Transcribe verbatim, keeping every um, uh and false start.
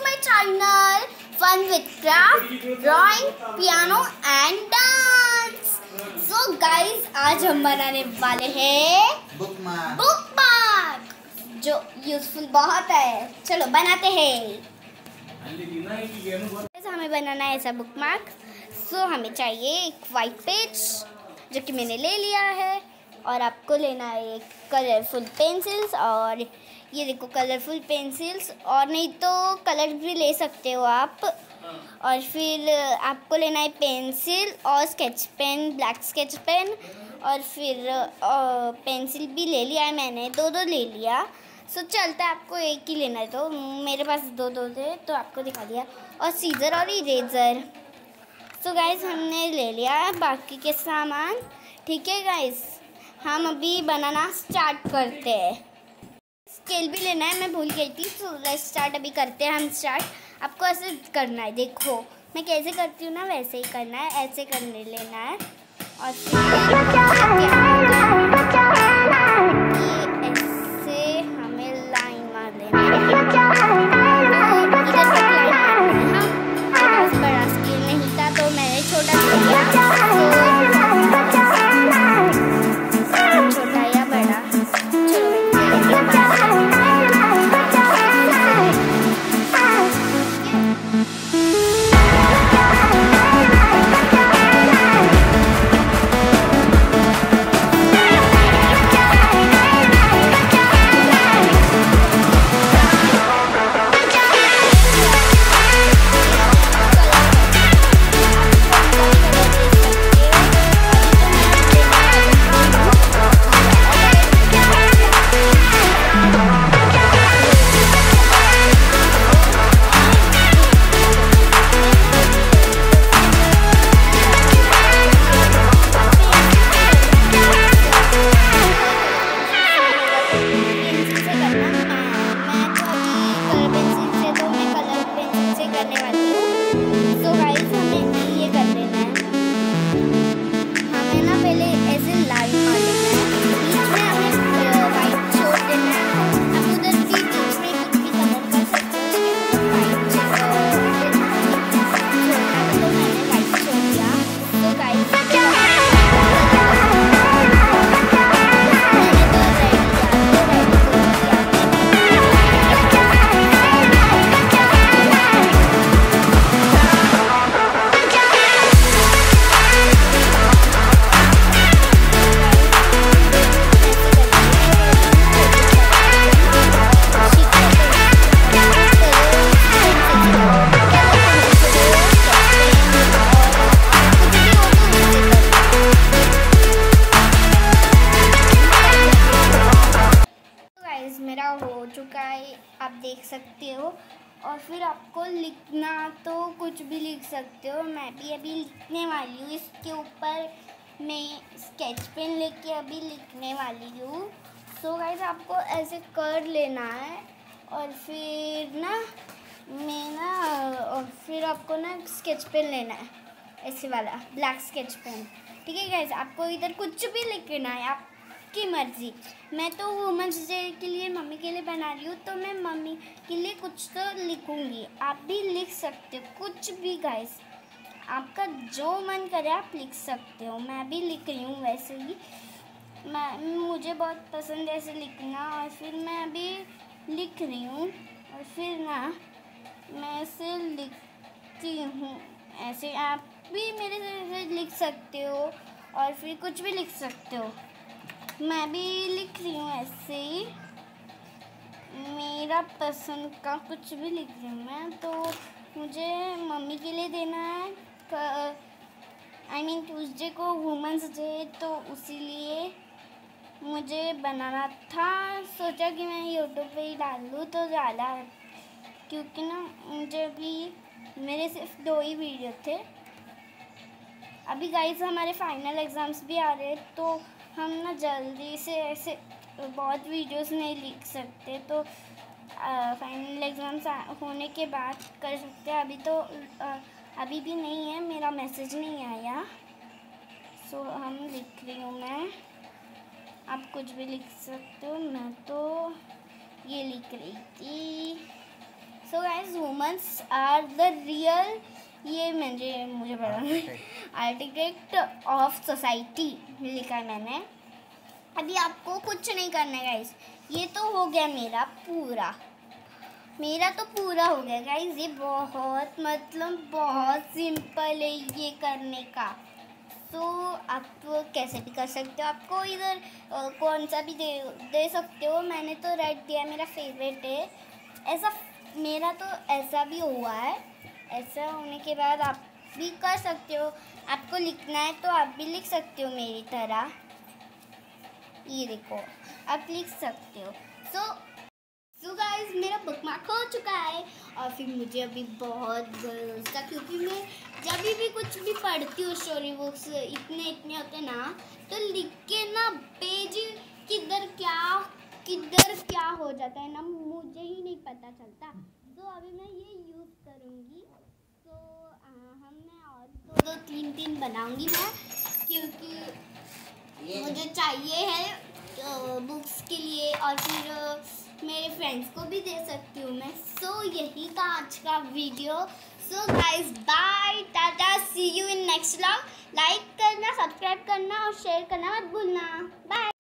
to my channel Fun with Craft, Drawing, Piano and Dance. So guys, आज हम बनाने वाले हैं बुकमार्क बुकमार्क जो यूजफुल बहुत है। चलो बनाते हैं। हमें बनाना है ऐसा बुकमार्क। सो हमें चाहिए एक वाइट पेज जो कि मैंने ले लिया है, और आपको लेना है एक कलरफुल पेंसिल्स। और ये देखो कलरफुल पेंसिल्स, और नहीं तो कलर भी ले सकते हो आप। और फिर आपको लेना है पेंसिल और sketch pen, black sketch pen. और फिर पेंसिल भी ले लिया है मैंने, दो दो ले लिया। सो चलता है, आपको एक ही लेना है, तो मेरे पास दो दो थे तो आपको दिखा दिया। और सीजर और इरेजर। सो गाइस हमने ले लिया बाकी के सामान। ठीक है गाइस, हम अभी बनाना स्टार्ट करते हैं। स्केल भी लेना है, मैं भूल गई थी। तो लेट्स स्टार्ट, अभी करते हैं हम स्टार्ट। आपको ऐसे करना है, देखो मैं कैसे करती हूँ ना वैसे ही करना है, ऐसे करने लेना है। और फिर ऐसे हमें लाइन मार देना है। बड़ा स्केल नहीं था तो मैंने छोटा लिया। छोटा या बड़ा, मेरा हो चुका है, आप देख सकते हो। और फिर आपको लिखना तो कुछ भी लिख सकते हो। मैं भी अभी लिखने वाली हूँ इसके ऊपर। मैं स्केच पेन लेके अभी लिखने वाली हूँ। सो गाइस, आपको ऐसे कर लेना है। और फिर ना मैं ना और फिर आपको ना स्केच पेन लेना है, ऐसे वाला ब्लैक स्केच पेन। ठीक है गाइस, आपको इधर कुछ भी लिखना है, आप की मर्जी। मैं तो वुमेंस डे के लिए मम्मी के लिए बना रही हूँ, तो मैं मम्मी के लिए कुछ तो लिखूँगी। आप भी लिख सकते हो कुछ भी गाइस, आपका जो मन करे आप लिख सकते हो। मैं भी लिख रही हूँ वैसे ही, मैं मुझे बहुत पसंद है ऐसे लिखना। और फिर मैं अभी लिख रही हूँ, और फिर ना मैं ऐसे लिखती हूँ। ऐसे आप भी मेरे से लिख सकते हो, और फिर कुछ भी लिख सकते हो। मैं भी लिख रही हूँ ऐसे ही, मेरा पसंद का कुछ भी लिख रही हूँ मैं। तो मुझे मम्मी के लिए देना है, आई मीन ट्यूसडे को वुमेंस डे, तो उसी लिए मुझे बनाना था। सोचा कि मैं यूट्यूब पे ही डाल दूँ तो ज़्यादा, क्योंकि ना मुझे अभी मेरे सिर्फ दो ही वीडियो थे। अभी गाइस हमारे फाइनल एग्ज़ाम्स भी आ रहे हैं, तो हम ना जल्दी से ऐसे बहुत वीडियोस नहीं लिख सकते। तो फाइनल एग्ज़ाम्स होने के बाद कर सकते हैं। अभी तो आ, अभी भी नहीं है, मेरा मैसेज नहीं आया। सो हम लिख रही हूँ मैं, आप कुछ भी लिख सकते हो। मैं तो ये लिख रही थी। So guys women's are the real, ये मुझे मुझे पता नहीं, आर्किटेक्ट ऑफ सोसाइटी लिखा है मैंने। अभी आपको कुछ नहीं करना है गाइस, ये तो हो गया मेरा पूरा, मेरा तो पूरा हो गया गाइस। ये बहुत मतलब बहुत सिंपल है ये करने का। तो आप कैसे भी कर सकते हो, आपको इधर अ, कौन सा भी दे दे सकते हो। मैंने तो रेड दिया, मेरा फेवरेट है। ऐसा मेरा तो ऐसा भी हुआ है। ऐसा होने के बाद आप भी कर सकते हो। आपको लिखना है तो आप भी लिख सकते हो मेरी तरह। ये देखो आप लिख सकते हो। सो सो गाइस मेरा बुकमार्क हो चुका है और फिर मुझे अभी बहुत गर्व उसका, क्योंकि मैं जब भी कुछ भी पढ़ती हूँ स्टोरी बुक्स इतने इतने होते ना, तो लिख के ना पेज किधर क्या किधर क्या हो जाता है ना, मुझे ही नहीं पता चलता। तो अभी मैं ये यूज़ करूँगी। तो हम मैं और दो दो तीन तीन बनाऊँगी मैं, क्योंकि मुझे चाहिए है बुक्स के लिए और फिर मेरे फ्रेंड्स को भी दे सकती हूँ मैं। सो so, यही था आज का video. So guys bye, tata, see you in next vlog. Like करना, सब्सक्राइब करना और शेयर करना मत भूलना। बाय।